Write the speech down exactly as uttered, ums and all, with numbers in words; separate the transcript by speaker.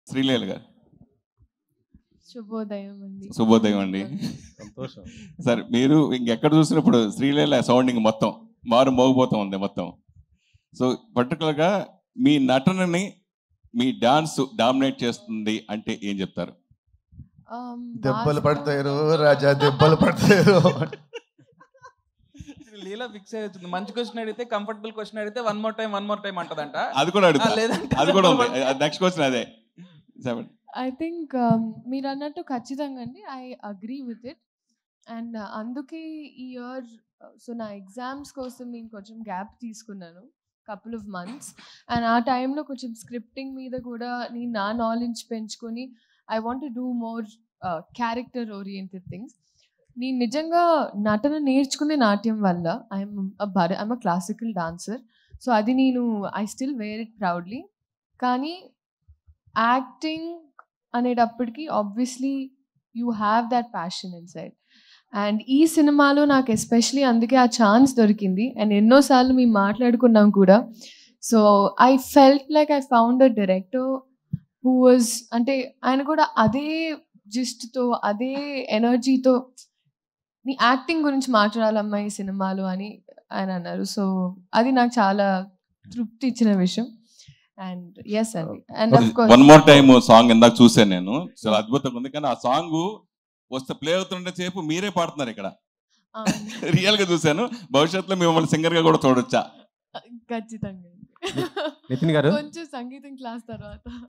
Speaker 1: శ్రీలీల గారు.
Speaker 2: శుభోదయం అండి.
Speaker 1: శుభోదయం అండి.
Speaker 3: సంతోషం.
Speaker 1: సరే, మీరు ఇంకెక్కడ చూసినప్పుడు శ్రీలీల సౌండింగ్ మొత్తం మారు మోగిపోతూ ఉంది మొత్తం. సో పర్టికులర్గా మీ నటనని మీ డాన్స్ డామినేట్ చేస్తుంది అంటే ఏం చెప్తారు?
Speaker 4: దెబ్బలు పడతారు రాజా, దెబ్బలు పడతారు.
Speaker 5: లీలా ఫిక్స్ అవుతుంది. మంచి క్వశ్చన్ అడిగితే, కంఫర్టబుల్ క్వశ్చన్ అడిగితే one more time one more time అంటదంట.
Speaker 1: అది కూడా అడుగుతా,
Speaker 5: లేదంటే
Speaker 1: అది కూడా ఉంది. నెక్స్ట్ క్వశ్చన్ అదే.
Speaker 2: ఐ థింక్ మీరు అన్నట్టు ఖచ్చితంగా అండి, I agree with it. And అందుకే ఈ ఇయర్ సో నా ఎగ్జామ్స్ కోసం నేను కొంచెం గ్యాప్ తీసుకున్నాను, కపుల్ ఆఫ్ మంత్స్. అండ్ ఆ టైంలో కొంచెం స్క్రిప్టింగ్ మీద కూడా నేను నా నాలెడ్జ్ పెంచుకొని I want to do more character oriented things. నేను నిజంగా నటన నేర్చుకునే నాట్యం వల్ల ఐఎమ్ భర I'm a classical dancer. So అది నేను I still wear it proudly. కానీ యాక్టింగ్ అనేటప్పటికీ obviously you have that passion inside. And ఈ సినిమాలో నాకు ఎస్పెషలీ అందుకే ఆ ఛాన్స్ దొరికింది. అండ్ ఎన్నోసార్లు మేము మాట్లాడుకున్నాం కూడా. So I felt like I found a director who was, అంటే ఆయన కూడా అదే జిస్ట్తో అదే ఎనర్జీతో నీ యాక్టింగ్ గురించి మాట్లాడాలమ్మా ఈ సినిమాలో అని ఆయన అన్నారు. సో అది నాకు చాలా తృప్తి ఇచ్చిన విషయం. అండ్ ఎస్ అండి. And of course
Speaker 1: one more time song ఇందాక చూసాను నేను, చాలా అద్భుతంగా ఉంది. కానీ ఆ సాంగ్ వస్తే ప్లే అవుతుంటే సేపు మీరే పాడుతున్నారు ఇక్కడ, రియల్ గా చూసాను. భవిష్యత్తులో మిమ్మల్ని సింగర్ గా కూడా చూడొచ్చా?
Speaker 2: ఖచ్చితంగా
Speaker 3: నితిన్ గారు
Speaker 2: కొంచెం సంగీతం క్లాస్ తర్వాత